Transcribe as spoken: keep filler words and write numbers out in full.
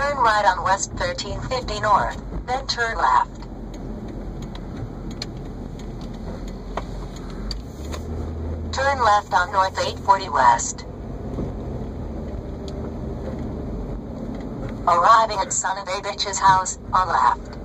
Turn right on West thirteen fifty North, then turn left. Turn left on North eight forty West. Arriving at Son of a Bitch's house, on left.